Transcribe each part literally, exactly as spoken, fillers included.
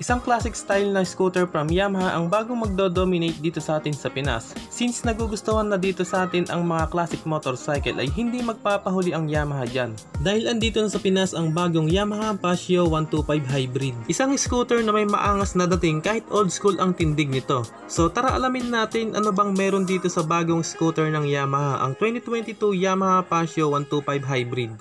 Isang classic style na scooter from Yamaha ang bagong magdo-dominate dito sa atin sa Pinas. Since nagugustuhan na dito sa atin ang mga classic motorcycle ay hindi magpapahuli ang Yamaha dyan. Dahil andito na sa Pinas ang bagong Yamaha Paseo one twenty-five Hybrid. Isang scooter na may maangas na dating kahit old school ang tindig nito. So tara alamin natin ano bang meron dito sa bagong scooter ng Yamaha, ang twenty twenty-two Yamaha Paseo one twenty-five Hybrid.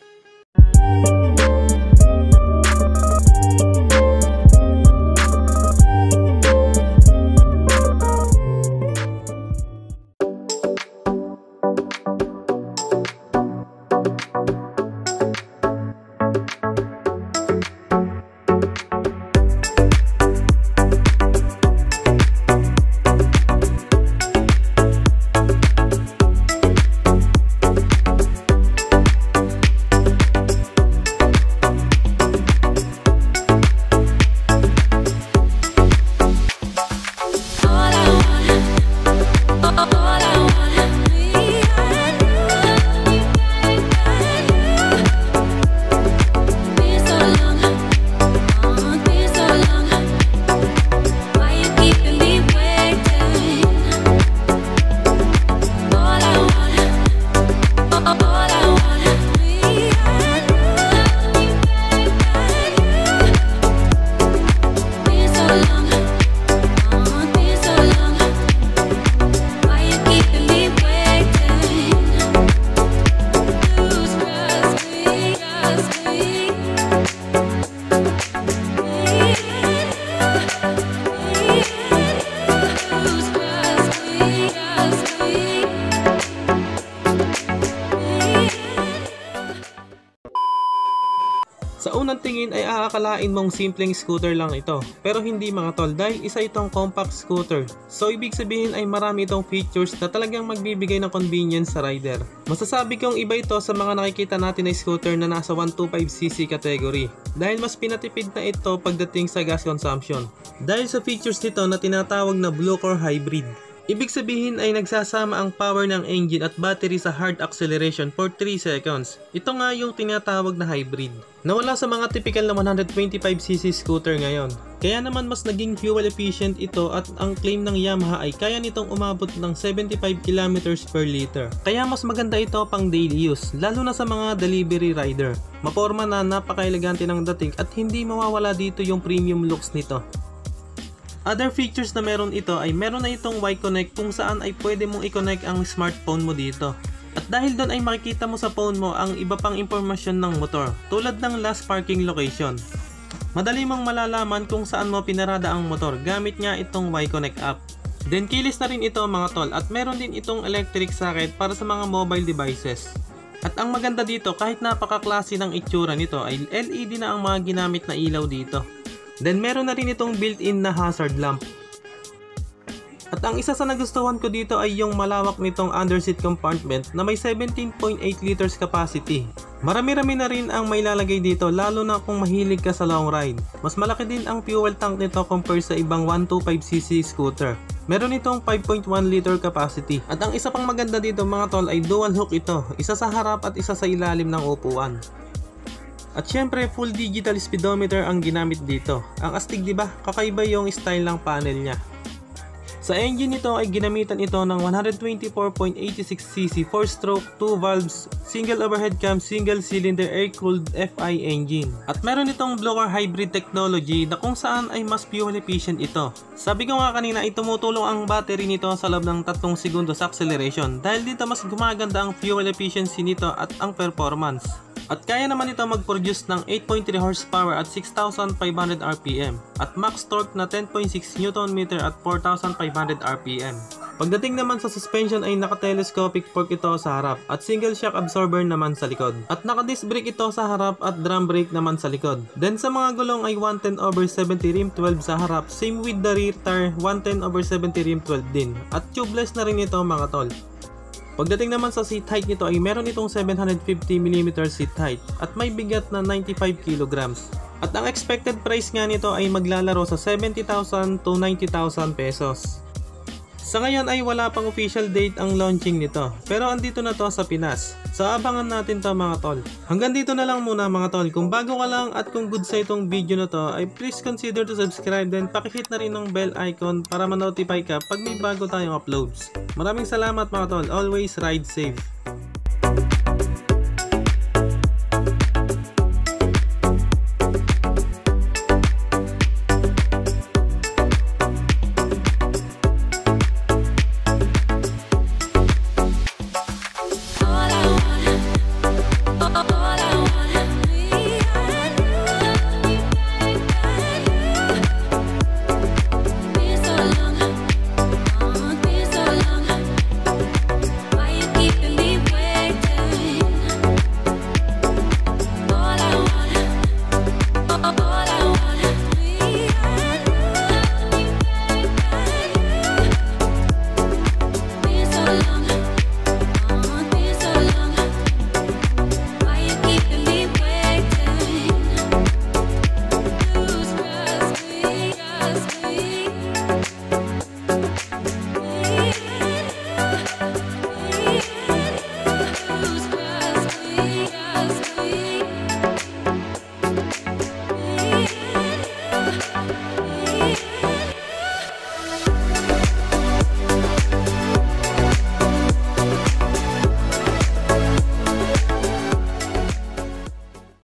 Sa unang tingin ay aakalain mong simpleng scooter lang ito, pero hindi mga tol, dahil isa itong compact scooter. So ibig sabihin ay marami itong features na talagang magbibigay ng convenience sa rider. Masasabi kong iba ito sa mga nakikita natin na scooter na nasa one twenty-five c c category, dahil mas pinatipid na ito pagdating sa gas consumption. Dahil sa features nito na tinatawag na Blue Core Hybrid. Ibig sabihin ay nagsasama ang power ng engine at battery sa hard acceleration for three seconds. Ito nga yung tinatawag na hybrid. Nawala sa mga typical na one twenty-five c c scooter ngayon. Kaya naman mas naging fuel efficient ito at ang claim ng Yamaha ay kaya nitong umabot ng seventy-five kilometers per liter. Kaya mas maganda ito pang daily use, lalo na sa mga delivery rider. Maporma na, napaka-elegante ng dating at hindi mawawala dito yung premium looks nito. Other features na meron ito ay meron na itong Y-Connect kung saan ay pwede mong i-connect ang smartphone mo dito. At dahil doon ay makikita mo sa phone mo ang iba pang impormasyon ng motor, tulad ng last parking location. Madali mong malalaman kung saan mo pinarada ang motor gamit nga itong Y-Connect app. Then keyless na rin ito mga tol, at meron din itong electric socket para sa mga mobile devices. At ang maganda dito, kahit napaka-classy ng itsura nito ay L E D na ang mga ginamit na ilaw dito. Then meron na rin itong built-in na hazard lamp. At ang isa sa nagustuhan ko dito ay yung malawak nitong underseat compartment na may seventeen point eight liters capacity. Marami-rami na rin ang may lalagay dito, lalo na kung mahilig ka sa long ride. Mas malaki din ang fuel tank nito compare sa ibang one twenty-five c c scooter. Meron itong five point one liter capacity. At ang isa pang maganda dito mga tol ay dual hook ito, isa sa harap at isa sa ilalim ng upuan. At syempre full digital speedometer ang ginamit dito. Ang astig, diba? Kakaiba yung style ng panel niya. Sa engine nito ay ginamitan ito ng one twenty-four point eight six c c four stroke, two valves, single overhead cam, single cylinder air-cooled F I engine. At meron itong Blue Core Hybrid technology na kung saan ay mas fuel efficient ito. Sabi ko nga kanina ay tumutulong ang battery nito sa loob ng tatlong segundo sa acceleration, dahil dito mas gumaganda ang fuel efficiency nito at ang performance. At kaya naman ito mag-produce ng eight point three horsepower at six thousand five hundred R P M at max torque na ten point six newton meter at four thousand five hundred R P M. Pagdating naman sa suspension ay naka-telescopic fork ito sa harap at single shock absorber naman sa likod. At naka-disc brake ito sa harap at drum brake naman sa likod. Then sa mga gulong ay one ten over seventy rim twelve sa harap, same with the rear tire, one ten over seventy rim twelve din. At tubeless na rin ito mga tol. Pagdating naman sa seat height nito ay meron itong seven hundred fifty millimeter seat height at may bigat na ninety-five kilograms. At ang expected price nga nito ay maglalaro sa seventy thousand to ninety thousand pesos. Sa ngayon ay wala pang official date ang launching nito, pero andito na to sa Pinas. So abangan natin to mga tol. Hanggang dito na lang muna mga tol. Kung bago ka lang at kung good sa itong video na to, ay please consider to subscribe, then pakihit na rin ng bell icon para ma-notify ka pag may bago tayong uploads. Maraming salamat mga tol. Always ride safe.